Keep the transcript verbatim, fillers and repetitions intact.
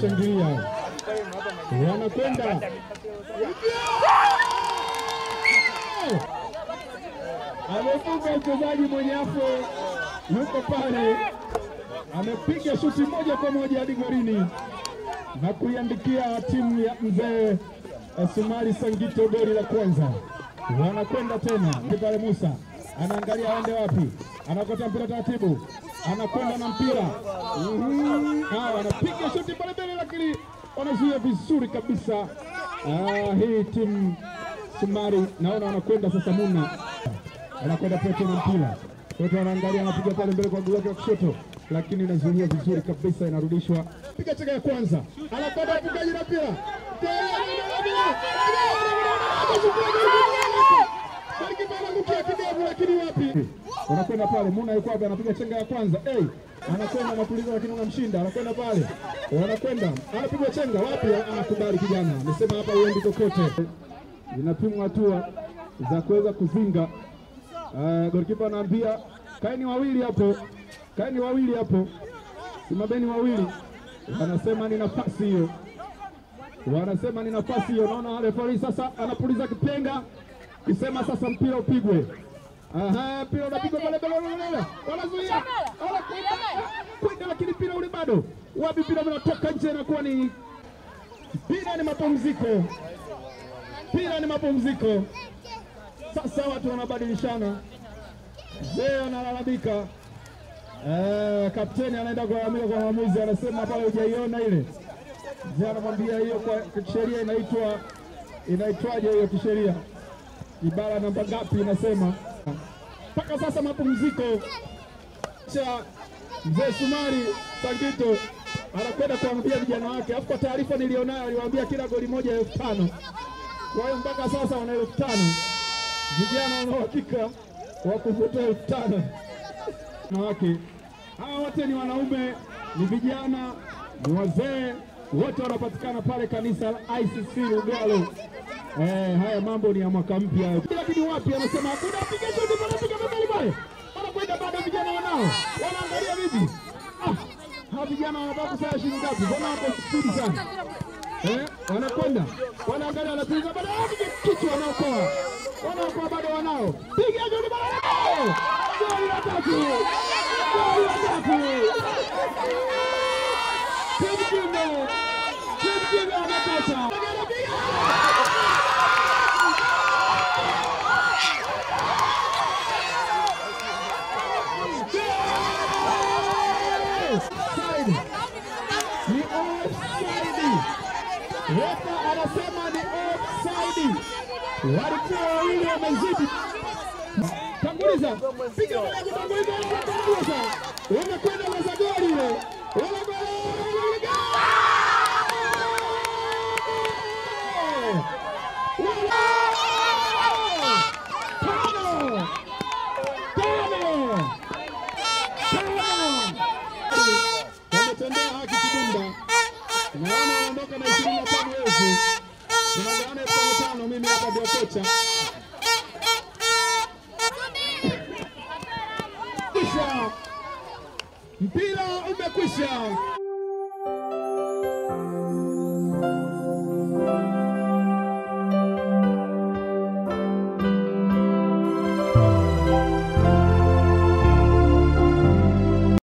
wanashangilia. Wanakwenda. Amefunga mchezaji mwenye afro yuko pale. Amepiga shuti moja kwa moja hadi golini na kuiandikia timu ya mzee Sumari Sangito goli la kwanza. Wanakwenda tena. Pale Musa anaangalia aende wapi. Anakota mpira taratibu. Anakwenda na mpira. Mhm. Ah, anapiga shuti pale mbele lakini wanazuia vizuri kabisa. Ah, hii timu Sumari naona wanakwenda sasa Muna. Anakwenda Petro na mpira. Petro anaangalia anapiga pale mbele kwa goli lake la kushoto lakini inazuia vizuri kabisa, inarudishwa. Piga cheka ya kwanza. Anakwenda kupiga na mpira. Lakini wapi? Wanakwenda pale Muna yuko hapa anapiga chenga ya kwanza. Eh, hey, anakwenda mapulizo lakini unamshinda. Anakwenda pale. Wanakwenda. Anapiga chenga wapi? Anakubali kijana. Amesema hapa uendi kokote. Zinapimwa hatua za kuweza kuzinga. Uh, golikipa anaambia kaeni wawili hapo. Kaeni wawili hapo. Simameni wawili. Wanasema ni nafasi hiyo. Wanasema ni nafasi hiyo. Naona referee sasa anapuliza kipenga. Kisema sasa mpira upigwe. Aha, mpira unapigwa pale pale pale. Wanazuia. Kwenda lakini mpira ule bado. Wapi mpira unatoka nje na kuwa ni mpira ni mapumziko. Mpira ni mapumziko. Sasa watu wanabadilishana. Zee analalamika. Eh, kapteni anaenda kulalamika kwa mwamuzi, anasema pale hujaiona ile. Zee anamwambia hiyo kwa kisheria inaitwa inaitwaje hiyo kisheria? Ibara namba ngapi inasema? Paka sasa mapumziko. Cha mzee Sumari Sangito anakwenda kuambia vijana wake. Afu kwa taarifa nilionayo aliwaambia kila goli moja elfu tano. Kwa hiyo mpaka sasa wana elfu tano. Vijana wana uhakika wa kuvuta elfu tano. Na wake hawa wote ni wanaume, ni vijana, ni wazee, wote wanapatikana pale kanisa la I C C Lugalo. Eh, haya mambo ni ya mwaka mpya. Lakini wapi anasema hakuna piga shuti pale piga mbele pale. Wanakwenda bado vijana wanao. Wanaangalia vipi? Ah, hawa vijana wanataka kusaya shilingi ngapi? Mbona hapo speed sana? Eh, wanakwenda. Wanaangalia anapiga bado kichwa wanaokoa. Wanaokoa bado wanao. Piga shuti pale. Goli la tatu. Goli la tatu. Kimkingo. Kimkingo anapata. Ni offside. Refa anasema ni offside. Walikuwa wawili wamezidi. Tanguliza. Piga moja kutanguliza. Tanguliza. Unakwenda kwa goli ile. Unakwenda. Naona anaondoka na ishirini na tano elfu. Tunagawana elfu tano mimi hapa ndio kocha. Kisha mpira umekwisha.